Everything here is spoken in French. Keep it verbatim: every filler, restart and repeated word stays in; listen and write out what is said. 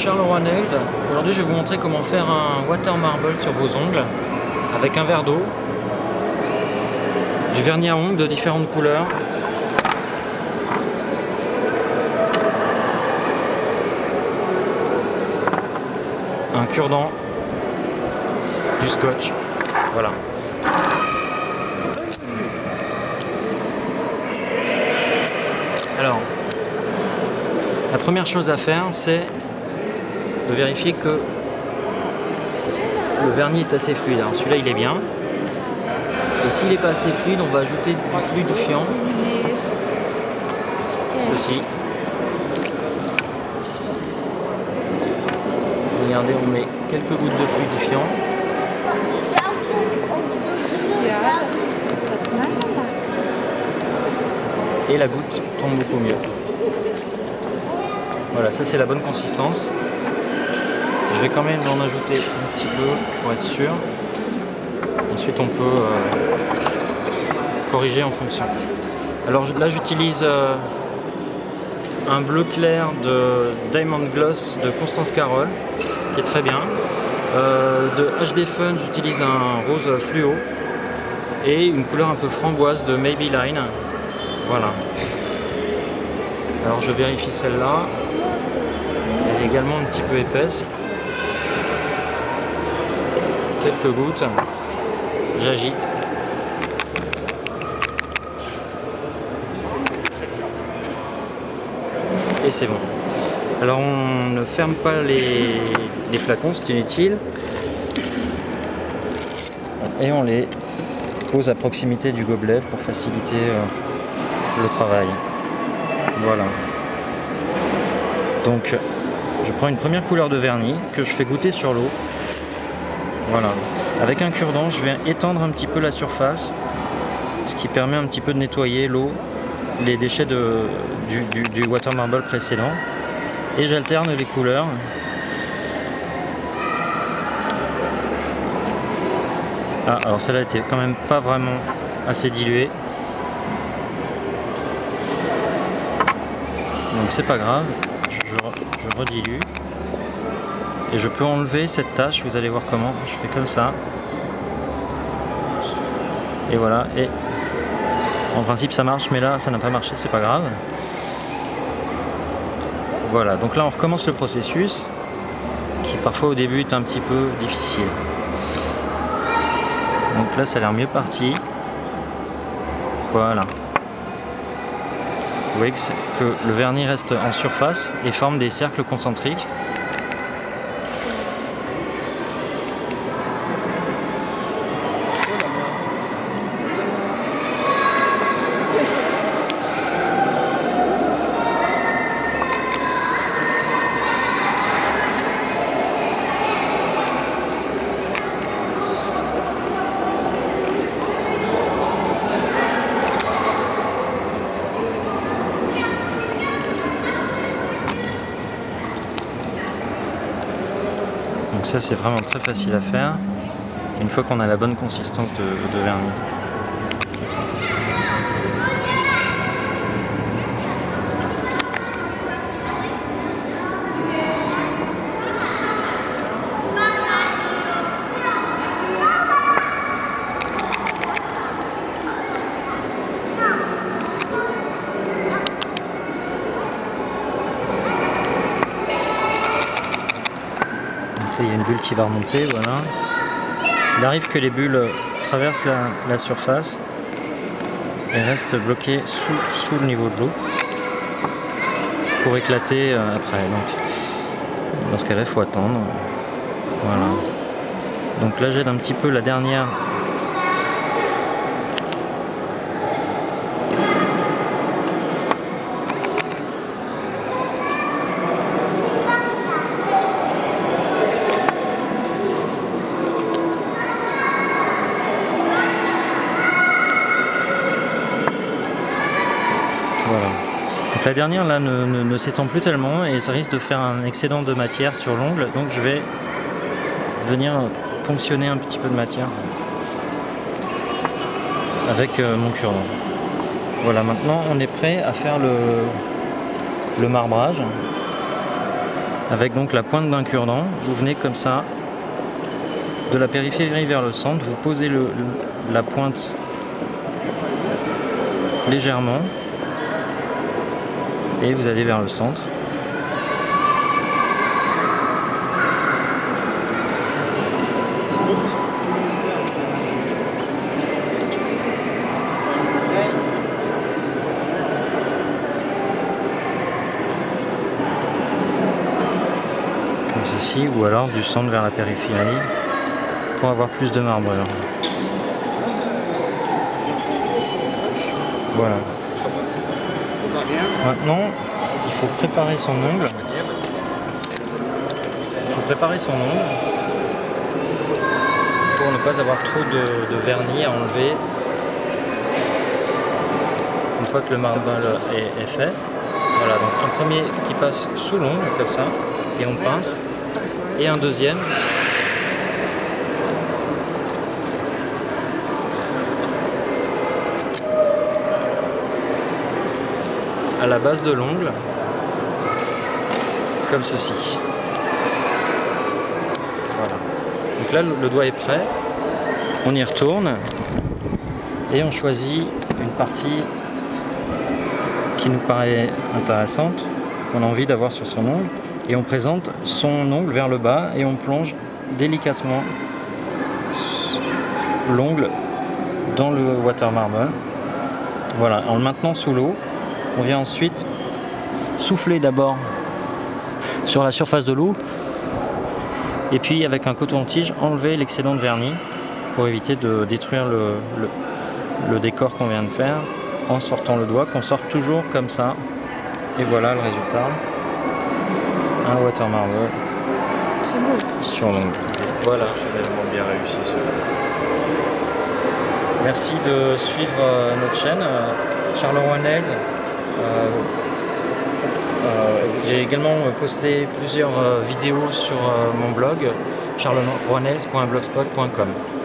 Charleroi Nails. Aujourd'hui je vais vous montrer comment faire un water marble sur vos ongles avec un verre d'eau, du vernis à ongles de différentes couleurs, un cure-dent, du scotch, voilà. Alors, la première chose à faire, c'est de vérifier que le vernis est assez fluide. Alors celui-là, il est bien. Et s'il n'est pas assez fluide, on va ajouter du fluidifiant. Ceci. Regardez, on met quelques gouttes de fluidifiant. Et la goutte tombe beaucoup mieux. Voilà, ça c'est la bonne consistance. Je vais quand même en ajouter un petit peu pour être sûr. Ensuite on peut euh, corriger en fonction. Alors là j'utilise euh, un bleu clair de Diamond Gloss de Constance Carole, qui est très bien. Euh, de H D Fun j'utilise un rose fluo. Et une couleur un peu framboise de Maybelline. Voilà. Alors je vérifie celle-là. Elle est également un petit peu épaisse. Quelques gouttes. J'agite. Et c'est bon. Alors on ne ferme pas les, les flacons, c'est inutile. Et on les pose à proximité du gobelet pour faciliter euh, le travail. Voilà. Donc je prends une première couleur de vernis que je fais goûter sur l'eau. Voilà. Avec un cure-dent, je vais étendre un petit peu la surface, ce qui permet un petit peu de nettoyer l'eau, les déchets de, du, du, du water marble précédent. Et j'alterne les couleurs. Ah, alors celle-là était quand même pas vraiment assez diluée. Donc c'est pas grave, je, je redilue. Et je peux enlever cette tache, vous allez voir comment. Je fais comme ça. Et voilà, et en principe ça marche, mais là ça n'a pas marché, c'est pas grave. Voilà, donc là on recommence le processus, qui parfois au début est un petit peu difficile. Donc là ça a l'air mieux parti. Voilà. Vous voyez que, que le vernis reste en surface et forme des cercles concentriques. Donc ça c'est vraiment très facile à faire, une fois qu'on a la bonne consistance de, de vernis. Il y a une bulle qui va remonter, voilà. Il arrive que les bulles traversent la, la surface et restent bloquées sous, sous le niveau de l'eau pour éclater euh, après. Donc, dans ce cas-là, il faut attendre. Voilà. Donc là, j'aide un petit peu la dernière. Voilà. Donc la dernière là ne, ne, ne s'étend plus tellement et ça risque de faire un excédent de matière sur l'ongle, donc je vais venir ponctionner un petit peu de matière avec euh, mon cure-dent. Voilà, maintenant on est prêt à faire le, le marbrage. avec donc la pointe d'un cure-dent. Vous venez comme ça de la périphérie vers le centre, vous posez le, le, la pointe légèrement et vous allez vers le centre. Comme ceci, ou alors du centre vers la périphérie pour avoir plus de marbreur. Voilà. Maintenant, il faut préparer son ongle. Il faut préparer son ongle pour ne pas avoir trop de, de vernis à enlever une fois que le marbre est, est fait. Voilà, donc un premier qui passe sous l'ongle comme ça et on pince, et un deuxième à la base de l'ongle, comme ceci. Voilà. Donc là, le doigt est prêt. On y retourne et on choisit une partie qui nous paraît intéressante, qu'on a envie d'avoir sur son ongle, et on présente son ongle vers le bas et on plonge délicatement l'ongle dans le water marble. Voilà, en le maintenant sous l'eau. On vient ensuite souffler d'abord sur la surface de l'eau et puis avec un coton-tige enlever l'excédent de vernis pour éviter de détruire le, le, le décor qu'on vient de faire en sortant le doigt, qu'on sorte toujours comme ça. Et voilà le résultat, un water marble sur l'ongle. Voilà. Exceptionnellement bien réussi ce. Merci de suivre notre chaîne Charleroi Nails. Euh, euh, j'ai également posté plusieurs euh, vidéos sur euh, mon blog charleroi nails point blogspot point com.